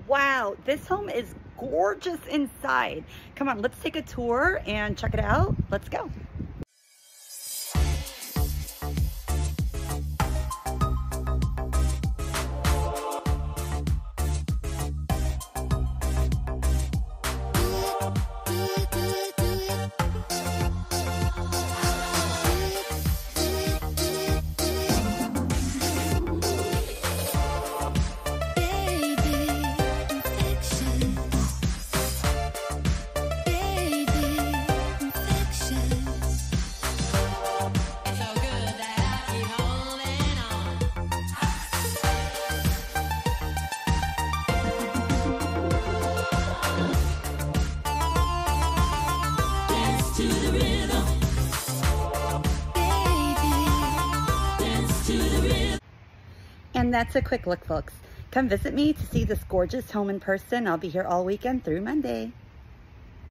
Wow, this home is gorgeous inside. Come on, let's take a tour and check it out. Let's go. And that's a quick look, folks. Come visit me to see this gorgeous home in person. I'll be here all weekend through Monday.